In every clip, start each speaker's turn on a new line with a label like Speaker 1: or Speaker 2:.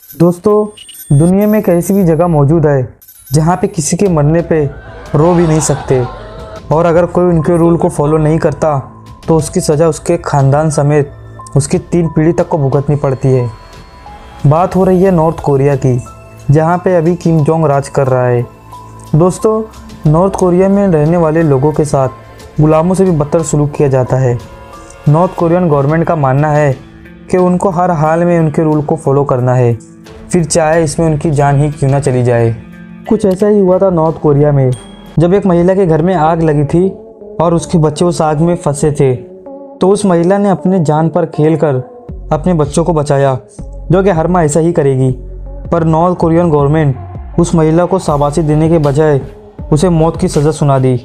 Speaker 1: दोस्तों, दुनिया में एक ऐसी भी जगह मौजूद है जहाँ पे किसी के मरने पे रो भी नहीं सकते, और अगर कोई उनके रूल को फॉलो नहीं करता तो उसकी सज़ा उसके ख़ानदान समेत उसकी 3 पीढ़ी तक को भुगतनी पड़ती है। बात हो रही है नॉर्थ कोरिया की, जहाँ पे अभी किम जोंग राज कर रहा है। दोस्तों, नॉर्थ कोरिया में रहने वाले लोगों के साथ गुलामों से भी बदतर सलूक किया जाता है। नॉर्थ कोरियन गवर्नमेंट का मानना है कि उनको हर हाल में उनके रूल को फॉलो करना है, फिर चाहे इसमें उनकी जान ही क्यों ना चली जाए। कुछ ऐसा ही हुआ था नॉर्थ कोरिया में, जब एक महिला के घर में आग लगी थी और उसके बच्चे उस आग में फंसे थे, तो उस महिला ने अपने जान पर खेलकर अपने बच्चों को बचाया, जो कि हर माँ ऐसा ही करेगी। पर नॉर्थ कोरियन गवर्नमेंट उस महिला को शाबाशी देने के बजाय उसे मौत की सज़ा सुना दी।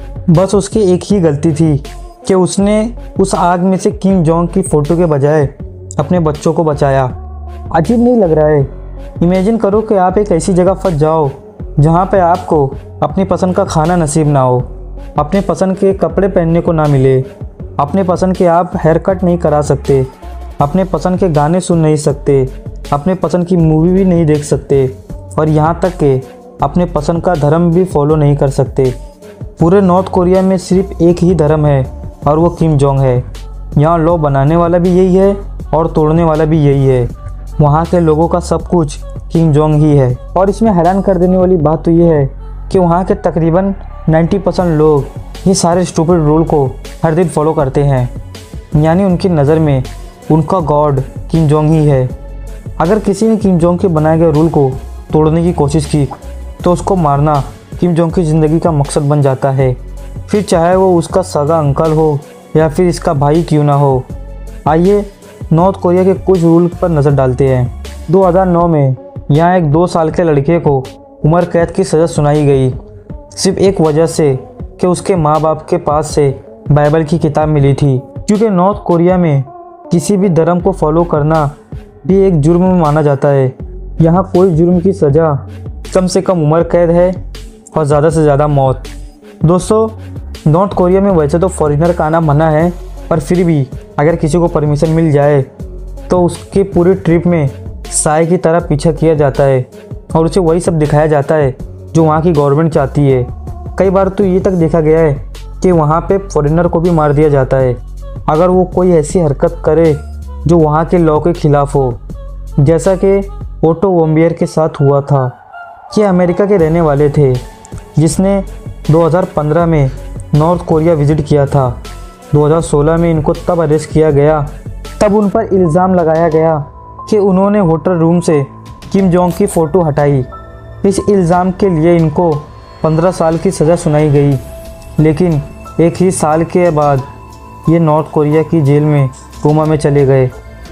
Speaker 1: बस उसकी एक ही गलती थी कि उसने उस आग में से किम जोंग की फ़ोटो के बजाय अपने बच्चों को बचाया। अजीब नहीं लग रहा है? इमेजिन करो कि आप एक ऐसी जगह फंस जाओ जहाँ पे आपको अपनी पसंद का खाना नसीब ना हो, अपने पसंद के कपड़े पहनने को ना मिले, अपने पसंद के आप हेयर कट नहीं करा सकते, अपने पसंद के गाने सुन नहीं सकते, अपने पसंद की मूवी भी नहीं देख सकते, और यहाँ तक कि अपने पसंद का धर्म भी फॉलो नहीं कर सकते। पूरे नॉर्थ कोरिया में सिर्फ एक ही धर्म है और वो किम जोंग है। यहाँ लॉ बनाने वाला भी यही है और तोड़ने वाला भी यही है। वहाँ के लोगों का सब कुछ किम जोंग ही है। और इसमें हैरान कर देने वाली बात तो ये है कि वहाँ के तकरीबन 90% लोग ये सारे स्टूपिड रूल को हर दिन फॉलो करते हैं, यानी उनकी नज़र में उनका गॉड किम जोंग ही है। अगर किसी ने किम जोंग के बनाए गए रूल को तोड़ने की कोशिश की तो उसको मारना किम जोंग की ज़िंदगी का मकसद बन जाता है, फिर चाहे वो उसका सगा अंकल हो या फिर इसका भाई क्यों ना हो। आइए नॉर्थ कोरिया के कुछ रूल पर नज़र डालते हैं। 2009 में यहाँ एक 2 साल के लड़के को उम्र कैद की सज़ा सुनाई गई, सिर्फ एक वजह से कि उसके माँ बाप के पास से बाइबल की किताब मिली थी। क्योंकि नॉर्थ कोरिया में किसी भी धर्म को फॉलो करना भी एक जुर्म माना जाता है। यहाँ कोई जुर्म की सज़ा कम से कम उम्र कैद है और ज़्यादा से ज़्यादा मौत। दोस्तों, नॉर्थ कोरिया में वैसे तो फॉरेनर का आना मना है, पर फिर भी अगर किसी को परमिशन मिल जाए तो उसकी पूरी ट्रिप में साए की तरह पीछा किया जाता है और उसे वही सब दिखाया जाता है जो वहाँ की गवर्नमेंट चाहती है। कई बार तो ये तक देखा गया है कि वहाँ पे फॉरेनर को भी मार दिया जाता है अगर वो कोई ऐसी हरकत करे जो वहाँ के लॉ के ख़िलाफ़ हो, जैसा कि ओटो वॉम्बियर के साथ हुआ था। ये अमेरिका के रहने वाले थे जिसने 2015 में नॉर्थ कोरिया विज़िट किया था। 2016 में इनको तब अरेस्ट किया गया, तब उन पर इल्ज़ाम लगाया गया कि उन्होंने होटल रूम से किम जोंग की फ़ोटो हटाई। इस इल्ज़ाम के लिए इनको 15 साल की सज़ा सुनाई गई, लेकिन एक ही साल के बाद ये नॉर्थ कोरिया की जेल में कोमा में चले गए।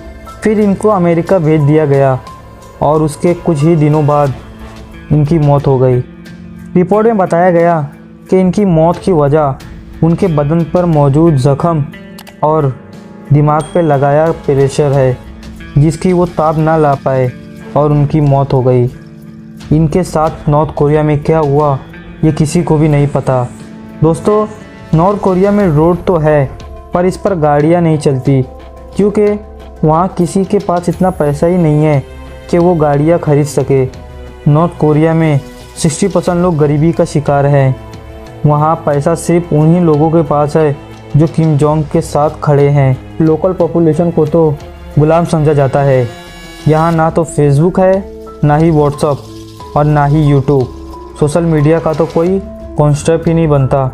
Speaker 1: फिर इनको अमेरिका भेज दिया गया और उसके कुछ ही दिनों बाद इनकी मौत हो गई। रिपोर्ट में बताया गया कि इनकी मौत की वजह उनके बदन पर मौजूद ज़ख्म और दिमाग पे लगाया प्रेशर है, जिसकी वो ताब ना ला पाए और उनकी मौत हो गई। इनके साथ नॉर्थ कोरिया में क्या हुआ ये किसी को भी नहीं पता। दोस्तों, नॉर्थ कोरिया में रोड तो है पर इस पर गाड़ियाँ नहीं चलती, क्योंकि वहाँ किसी के पास इतना पैसा ही नहीं है कि वो गाड़ियाँ खरीद सके। नॉर्थ कोरिया में 60% लोग गरीबी का शिकार हैं। वहाँ पैसा सिर्फ उन्हीं लोगों के पास है जो किम जोंग के साथ खड़े हैं। लोकल पॉपुलेशन को तो गुलाम समझा जाता है। यहाँ ना तो फेसबुक है, ना ही व्हाट्सअप और ना ही यूट्यूब। सोशल मीडिया का तो कोई कॉन्सेप्ट ही नहीं बनता,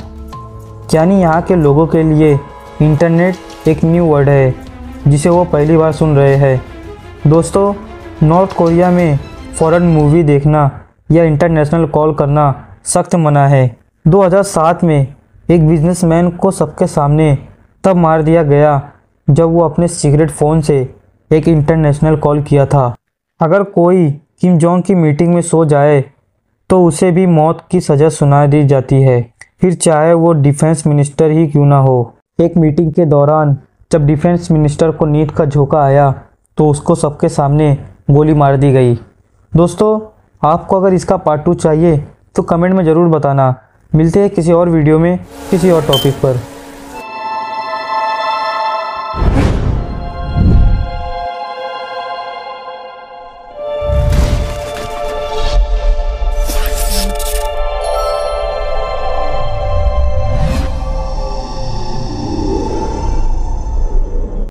Speaker 1: यानी यहाँ के लोगों के लिए इंटरनेट एक न्यू वर्ड है जिसे वो पहली बार सुन रहे हैं। दोस्तों, नॉर्थ कोरिया में फॉरेन मूवी देखना या इंटरनेशनल कॉल करना सख्त मना है। 2007 में एक बिजनेसमैन को सबके सामने तब मार दिया गया जब वो अपने सीक्रेट फ़ोन से एक इंटरनेशनल कॉल किया था। अगर कोई किम जोंग की मीटिंग में सो जाए तो उसे भी मौत की सज़ा सुना दी जाती है, फिर चाहे वो डिफेंस मिनिस्टर ही क्यों ना हो। एक मीटिंग के दौरान जब डिफेंस मिनिस्टर को नींद का झोंका आया तो उसको सबके सामने गोली मार दी गई। दोस्तों, आपको अगर इसका पार्ट 2 चाहिए तो कमेंट में ज़रूर बताना। मिलते हैं किसी और वीडियो में किसी और टॉपिक पर।